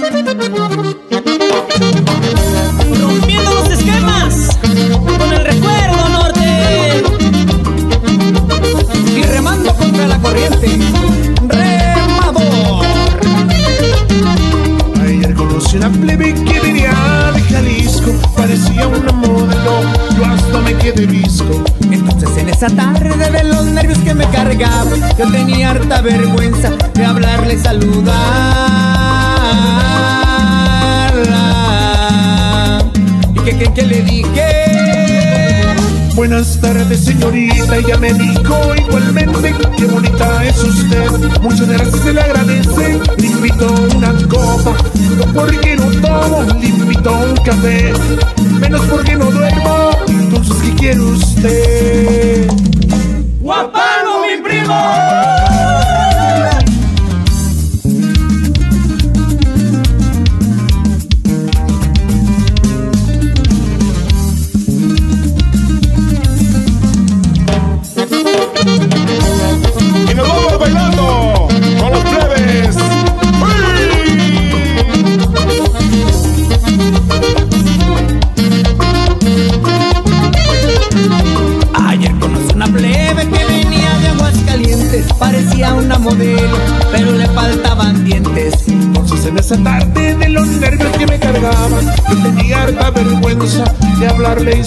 Rompiendo los esquemas con el recuerdo norte y remando contra la corriente. Remador. Ayer conocí una plebe que venía de Jalisco, parecía una modelo, yo hasta me quedé visco. Entonces en esa tarde de los nervios que me cargaban, yo tenía harta vergüenza de hablarle y saludarla. ¿Y qué creen que le dije? Buenas tardes, señorita, ella me dijo igualmente, qué bonita es usted, muchas gracias, se le agradece. Le invito una copa, no porque no tomo, le invito un café, menos porque no duermo. Entonces, ¿qué quiere usted? ¡Guapango, mi primo! Y nos vamos bailando con los plebes. Ayer conocí una plebe que venía de Aguascalientes, parecía una modelo, pero le faltaban dientes. Entonces en esa tarde de los nervios que me cargaban, yo tenía harta vergüenza de hablarle y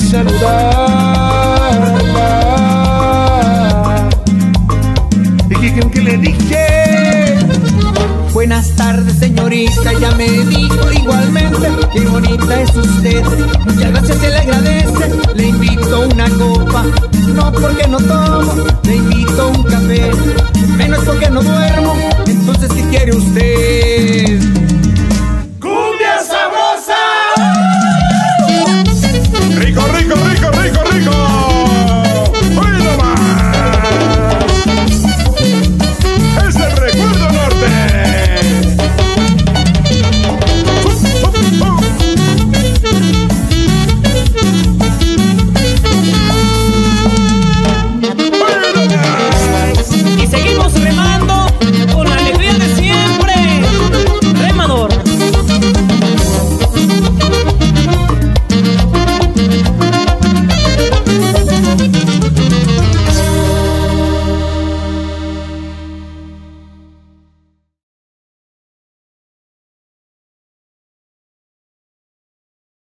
saludarla. ¿Y qué creen que le dije? Buenas tardes, señorita, ella me dijo igualmente, qué bonita es usted, muchas gracias, se le agradece. Le invito una copa, no porque no tomo, le invito un café, menos porque no duermo. Entonces, ¿qué quiere usted?